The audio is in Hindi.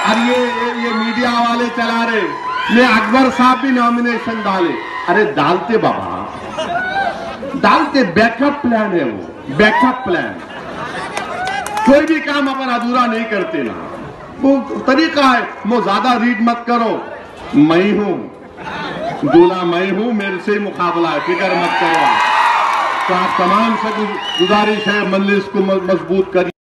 और ये मीडिया वाले चला रहे, ये अकबर साहब भी नॉमिनेशन डाले। अरे डालते बाबा, डालते, बैकअप प्लान है वो, बैकअप प्लान। कोई भी काम अपन अधूरा नहीं करते ना, वो तरीका है। वो ज्यादा रीड मत करो, मैं हूं दूल्हा, मैं हूं, मेरे से मुकाबला है, फिक्र मत करो। तो आप तमाम से गुजारिश है, मजलिस को मजबूत करिए।